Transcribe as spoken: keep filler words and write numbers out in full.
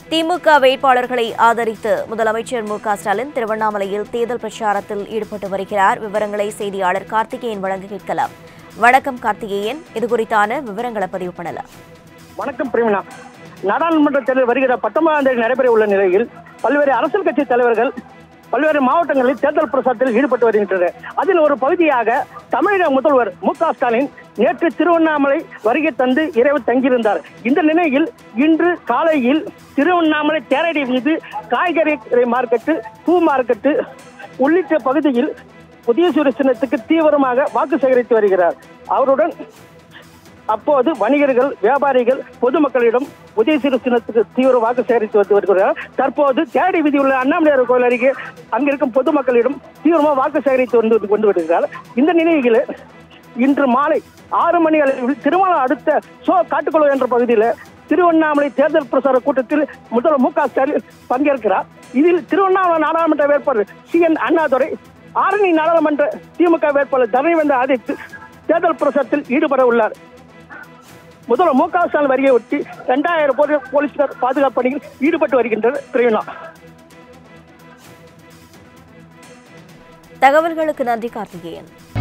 திமுக வேட்பாளர்களை ஆதரித்து முதலமைச்சர் மு க ஸ்டாலின் திருவண்ணாமலையில் தேர்தல் பிரச்சாரத்தில் ஈடுபட்டு வருகிறார். விவரங்களை செய்தியாளர் கார்த்திகேயன் வழங்க கேட்கலாம். வணக்கம் கார்த்திகேயன், இதுகுறித்தான விவரங்களை பதிவு பண்ணலாம். வணக்கம் பிரேமினா. நாடாளுமன்ற தேர்தல் வருகிற பத்தொன்பதாம் தேதி நடைபெற உள்ள நிலையில் பல்வேறு அரசியல் கட்சி தலைவர்கள் பல்வேறு மாவட்டங்களில் தேர்தல் பிரச்சாரத்தில் ஈடுபட்டு வருகின்றனர். அதில் ஒரு பகுதியாக தமிழக முதல்வர் மு க ஸ்டாலின் நேற்று திருவண்ணாமலை வருகை தந்து இரவு தங்கியிருந்தார். இந்த நிலையில் இன்று காலையில் திருவண்ணாமலை தேரடி மீது காய்கறி மார்க்கெட்டு, பூ மார்க்கெட்டு உள்ளிட்ட பகுதியில் உதயசூரிய சின்னத்துக்கு தீவிரமாக வாக்கு சேகரித்து வருகிறார். அவருடன் அப்போது வணிகர்கள், வியாபாரிகள், பொதுமக்களிடம் உதயசூரிய சின்னத்துக்கு தீவிர வாக்கு சேகரித்து வந்து வருகிறார். தற்போது தேடி வீதி உள்ள அண்ணாமலையார் கோயில் அருகே அங்கிருக்கும் பொதுமக்களிடம் தீவிரமாக வாக்கு சேகரித்து வந்து கொண்டு வருகிறார். இந்த நிலையில் இன்று மாலை ஆறு மணி அளவில் திருமணம் அடுத்த சோ காட்டுக்குளம் என்ற பகுதியில் திருவண்ணாமலை தேர்தல் பிரச்சார கூட்டத்தில் முதல்வர் மு க ஸ்டாலின் பங்கேற்கிறார். இதில் திருவண்ணாமலை நாடாளுமன்ற வேட்பாளர் சி என் அண்ணாதுரை, ஆரணி நாடாளுமன்ற திமுக வேட்பாளர் தரணிவேந்தர் ஆதரித்து தேர்தல் பிரச்சாரத்தில் ஈடுபட உள்ளார். முதல்வர் மு க ஸ்டாலின் வருகையை ஒட்டி இரண்டாயிரம் போலீசார் பாதுகாப்பு பணியில் ஈடுபட்டு வருகின்றனர். பிரேமினா, தகவல்களுக்கு நன்றி கார்த்திகேயன்.